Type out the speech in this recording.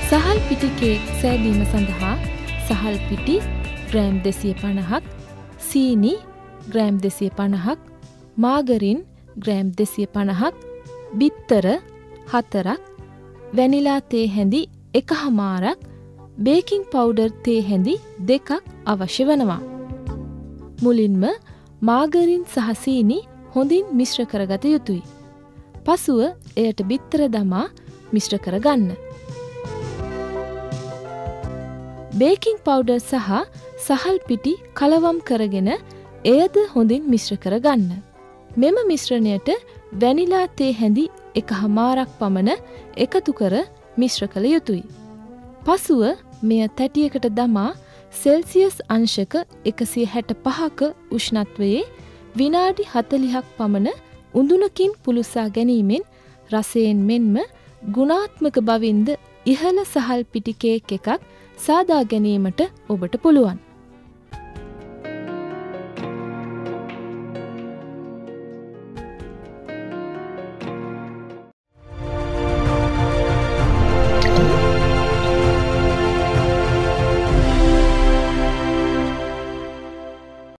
සහල් පිටි කේක් සෑදීම සඳහා සහල් පිටි ග්‍රෑම් 250ක්, සීනි ග්‍රෑම් 250ක්, මාගරින් ග්‍රෑම් 250ක්, බිත්තර 4ක්, වැනිලා තේ හැඳි 1/2ක්, බේකින් පවුඩර් තේ හැඳි 2ක් අවශ්‍ය වෙනවා. මුලින්ම මාගරින් සහ සීනි හොඳින් මිශ්‍ර කරගත යුතුයි. පසුව එයට බිත්තර දමා මිශ්‍ර කරගන්න. බේකින් පවුඩර් සහ සහල් පිටි කලවම් කරගෙන එයද හොඳින් මිශ්‍ර කරගන්න. මෙම මිශ්‍රණයට වැනිලා තේ හැඳි 1/2ක් පමණ එකතු කර මිශ්‍ර කළ යුතුයි. පසුව මෙය තැටියකට දමා සෙල්සියස් අංශක 165ක උෂ්ණත්වයේ විනාඩි 40ක් පමණ උඳුනකින් පුලුසා ගැනීමෙන් රසයෙන් මෙන්ම ගුණාත්මක බවින්ද ඉහළ සහල් පිටි කේක් එකක් සාදා ගැනීමට ඔබට පුළුවන්.